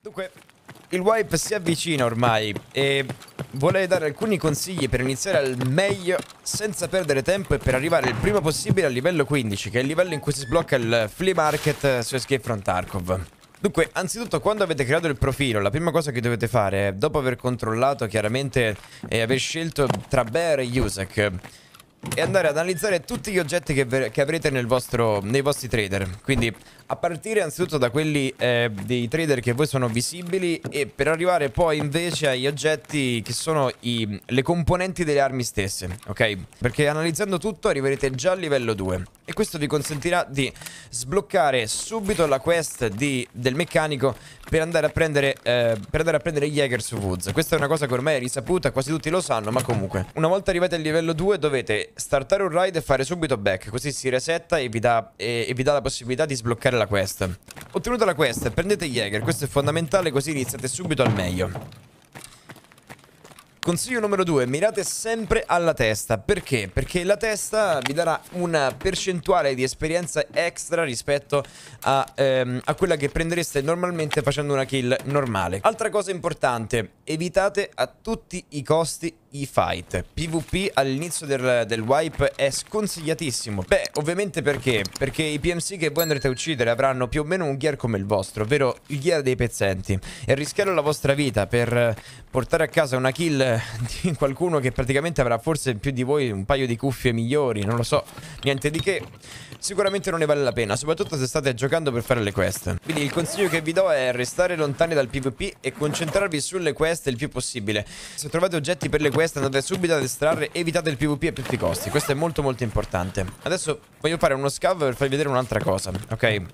Dunque, il wipe si avvicina ormai e vorrei dare alcuni consigli per iniziare al meglio senza perdere tempo e per arrivare il prima possibile al livello 15, che è il livello in cui si sblocca il flea market su Escape from Tarkov. Dunque, anzitutto, quando avete creato il profilo, la prima cosa che dovete fare è, dopo aver controllato chiaramente e aver scelto tra Bear e Yusek, e andare ad analizzare tutti gli oggetti che avrete nei vostri trader. Quindi a partire anzitutto da quelli dei trader che voi sono visibili, e per arrivare poi invece agli oggetti che sono le componenti delle armi stesse, ok? Perché analizzando tutto arriverete già al livello 2 e questo vi consentirà di sbloccare subito la quest del meccanico per andare a prendere Jäger su Woods. Questa è una cosa che ormai è risaputa, quasi tutti lo sanno, ma comunque una volta arrivati al livello 2 dovete startare un raid e fare subito back, così si resetta e vi dà la possibilità di sbloccare la quest. Ottenuta la quest, prendete Jäger, questo è fondamentale, così iniziate subito al meglio. Consiglio numero 2, mirate sempre alla testa. Perché? Perché la testa vi darà una percentuale di esperienza extra rispetto a quella che prendereste normalmente facendo una kill normale. Altra cosa importante, evitate a tutti i costi i fight. PvP all'inizio del wipe è sconsigliatissimo. Beh, ovviamente perché? Perché i PMC che voi andrete a uccidere avranno più o meno un gear come il vostro, ovvero il gear dei pezzenti. E rischiare la vostra vita per portare a casa una kill di qualcuno che praticamente avrà forse più di voi un paio di cuffie migliori, non lo so, niente di che, sicuramente non ne vale la pena, soprattutto se state giocando per fare le quest. Quindi il consiglio che vi do è restare lontani dal PvP e concentrarvi sulle quest il più possibile. Se trovate oggetti per le quest andate subito ad estrarre, evitate il PvP a tutti i costi, questo è molto molto importante. Adesso voglio fare uno scav per farvi vedere un'altra cosa, ok?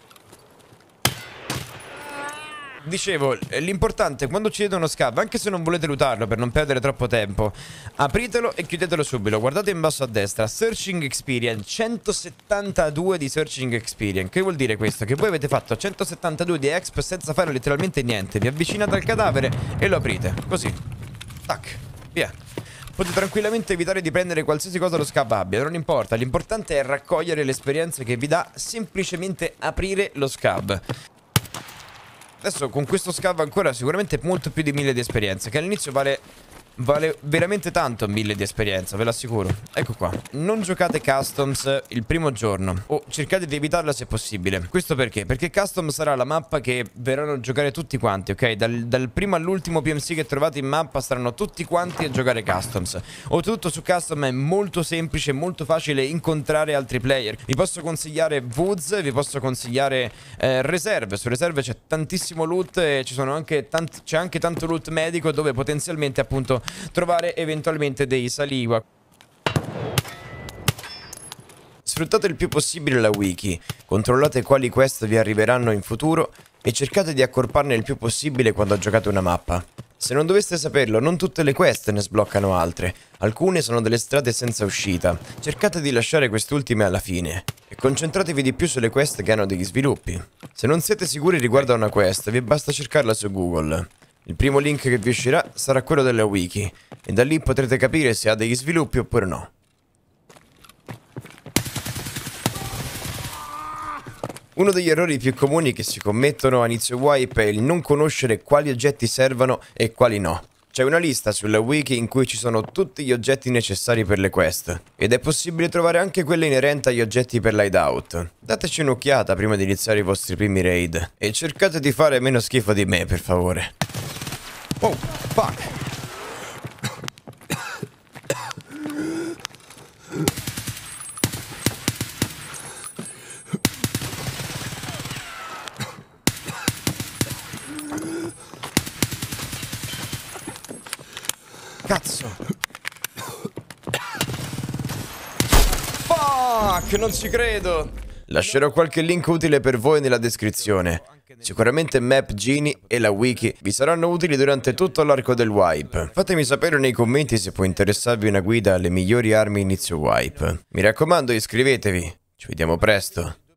Dicevo, l'importante quando uccidete uno scav, anche se non volete lootarlo per non perdere troppo tempo, apritelo e chiudetelo subito. Guardate in basso a destra, Searching Experience, 172 di Searching Experience. Che vuol dire questo? Che voi avete fatto 172 di exp senza fare letteralmente niente. Vi avvicinate al cadavere e lo aprite, così. Tac, via. Potete tranquillamente evitare di prendere qualsiasi cosa lo scav abbia, non importa. L'importante è raccogliere l'esperienza che vi dà semplicemente aprire lo scav. Adesso con questo scav ancora sicuramente molto più di 1000 di esperienza, che all'inizio vale veramente tanto 1000 di esperienza, ve lo assicuro. Ecco qua. Non giocate Customs il primo giorno, o cercate di evitarla se possibile. Questo perché? Perché Customs sarà la mappa che verranno a giocare tutti quanti, ok? Dal primo all'ultimo PMC che trovate in mappa saranno tutti quanti a giocare Customs. Oltretutto su Custom è molto semplice, molto facile incontrare altri player. Vi posso consigliare Woods, vi posso consigliare Reserve. Su Reserve c'è tantissimo loot e c'è anche tanto loot medico, dove potenzialmente appunto trovare eventualmente dei saliva. Sfruttate il più possibile la wiki, controllate quali quest vi arriveranno in futuro e cercate di accorparne il più possibile quando giocate una mappa. Se non doveste saperlo, non tutte le quest ne sbloccano altre, alcune sono delle strade senza uscita. Cercate di lasciare quest'ultime alla fine e concentratevi di più sulle quest che hanno degli sviluppi. Se non siete sicuri riguardo a una quest, vi basta cercarla su Google. Il primo link che vi uscirà sarà quello della wiki e da lì potrete capire se ha degli sviluppi oppure no. Uno degli errori più comuni che si commettono a inizio wipe è il non conoscere quali oggetti servono e quali no. C'è una lista sulla wiki in cui ci sono tutti gli oggetti necessari per le quest ed è possibile trovare anche quelle inerenti agli oggetti per l'hideout. Dateci un'occhiata prima di iniziare i vostri primi raid e cercate di fare meno schifo di me, per favore. Oh, fuck! Cazzo! Fuck! Non ci credo! Lascerò qualche link utile per voi nella descrizione. Sicuramente Map Genie e la wiki vi saranno utili durante tutto l'arco del wipe. Fatemi sapere nei commenti se può interessarvi una guida alle migliori armi inizio wipe. Mi raccomando, iscrivetevi. Ci vediamo presto.